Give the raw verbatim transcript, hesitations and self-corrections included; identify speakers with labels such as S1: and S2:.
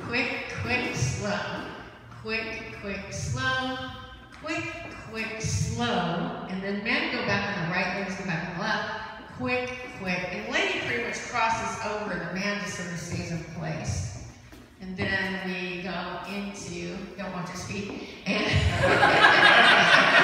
S1: quick, quick, slow. Quick, quick, slow. Quick, quick, slow. And then men go back on the right, ladies go back on the left. Quick, quick. And lady pretty much crosses over. The man just sort of stays in place. And then we go into, don't watch his feet. And